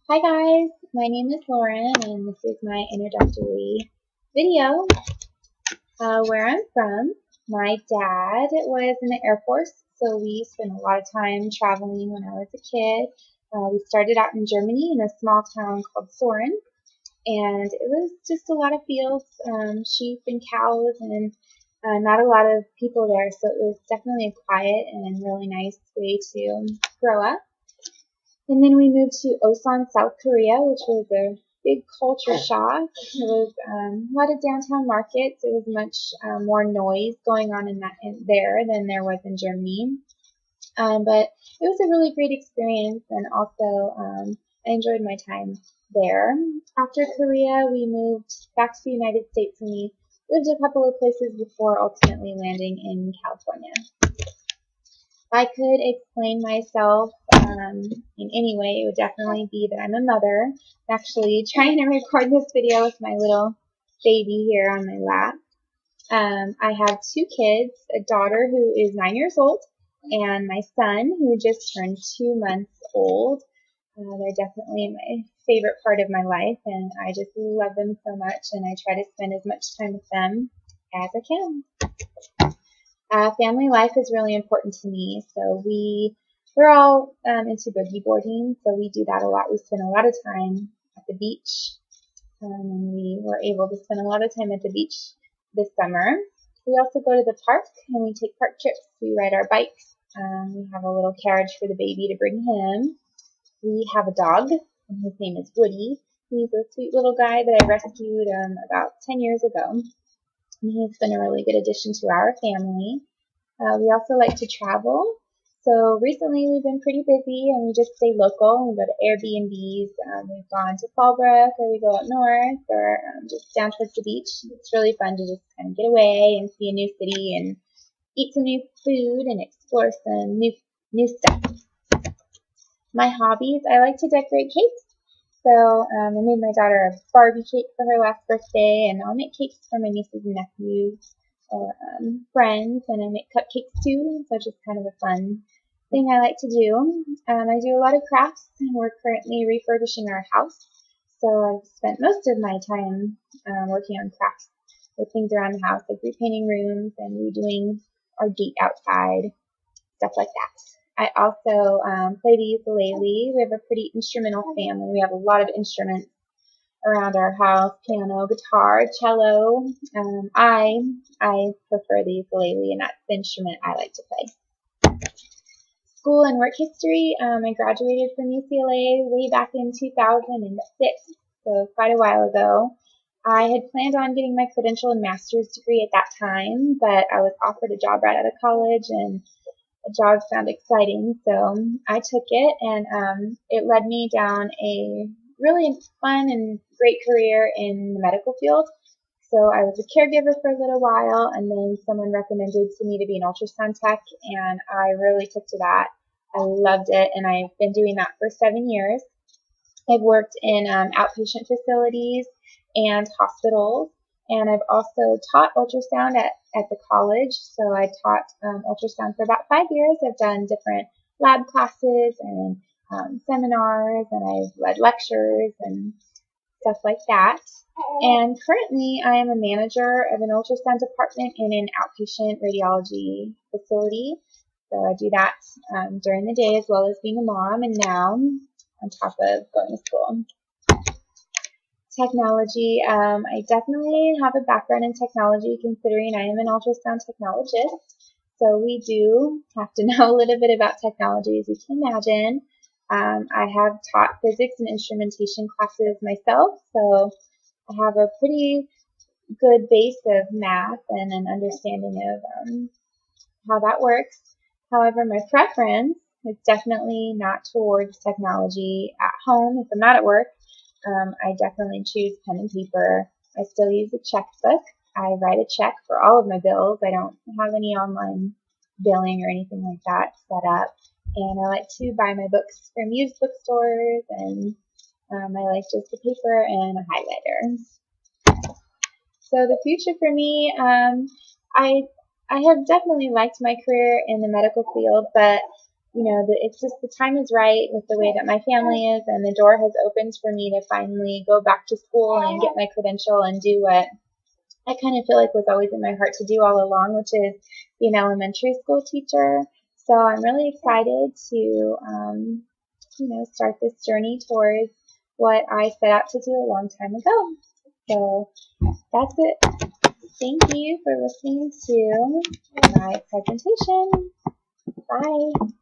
Hi guys, my name is Lauren and this is my introductory video where I'm from. My dad was in the Air Force, so we spent a lot of time traveling when I was a kid. We started out in Germany in a small town called Soren, and it was just a lot of fields, sheep and cows, and not a lot of people there, so it was definitely a quiet and really nice way to grow up. And then we moved to Osan, South Korea, which was a big culture shock. It was a lot of downtown markets. It was much more noise going on there than there was in Germany. But it was a really great experience, and also I enjoyed my time there. After Korea, we moved back to the United States, and we lived a couple of places before ultimately landing in California. If I could explain myself in any way, it would definitely be that I'm a mother. I'm actually trying to record this video with my little baby here on my lap. I have two kids, a daughter who is 9 years old, and my son who just turned 2 months old. They're definitely my favorite part of my life, and I just love them so much, and I try to spend as much time with them as I can. Family life is really important to me, so we're all into boogie boarding, so we do that a lot. We spend a lot of time at the beach, and we were able to spend a lot of time at the beach this summer. We also go to the park, and we take park trips. We ride our bikes. We have a little carriage for the baby to bring him. We have a dog, and his name is Woody. He's a sweet little guy that I rescued about 10 years ago. He's been a really good addition to our family. We also like to travel. So recently we've been pretty busy and we just stay local. We go to Airbnbs. We've gone to Fallbrook, or we go up north, or just down towards the beach. It's really fun to just kind of get away and see a new city and eat some new food and explore some new stuff. My hobbies, I like to decorate cakes. So I made my daughter a Barbie cake for her last birthday, and I'll make cakes for my nieces and nephews or friends, and I make cupcakes too, so it's just kind of a fun thing I like to do. I do a lot of crafts, and we're currently refurbishing our house, so I've spent most of my time working on crafts with things around the house, like repainting rooms and redoing our gate outside, stuff like that. I also play the ukulele. We have a pretty instrumental family. We have a lot of instruments around our house: piano, guitar, cello. I prefer the ukulele, and that's the instrument I like to play. School and work history. I graduated from UCLA way back in 2006, so quite a while ago. I had planned on getting my credential and master's degree at that time, but I was offered a job right out of college, and the job sounded exciting, so I took it, and it led me down a really fun and great career in the medical field. So I was a caregiver for a little while, and then someone recommended to me to be an ultrasound tech, and I really took to that. I loved it, and I've been doing that for 7 years. I've worked in outpatient facilities and hospitals, and I've also taught ultrasound at the college. So I taught ultrasound for about 5 years. I've done different lab classes and seminars, and I've led lectures and stuff like that. And currently I am a manager of an ultrasound department in an outpatient radiology facility. So I do that during the day as well as being a mom, and now on top of going to school. Technology. I definitely have a background in technology, considering I am an ultrasound technologist. So we do have to know a little bit about technology, as you can imagine. I have taught physics and instrumentation classes myself, so I have a pretty good base of math and an understanding of how that works. However, my preference is definitely not towards technology at home. If I'm not at work, I definitely choose pen and paper. I still use a checkbook. I write a check for all of my bills. I don't have any online billing or anything like that set up. And I like to buy my books from used bookstores, and I like just a paper and a highlighter. So the future for me, I have definitely liked my career in the medical field, but you know, it's just the time is right with the way that my family is, and the door has opened for me to finally go back to school and get my credential and do what I kind of feel like was always in my heart to do all along, which is be an elementary school teacher. So I'm really excited to, you know, start this journey towards what I set out to do a long time ago. So that's it. Thank you for listening to my presentation. Bye.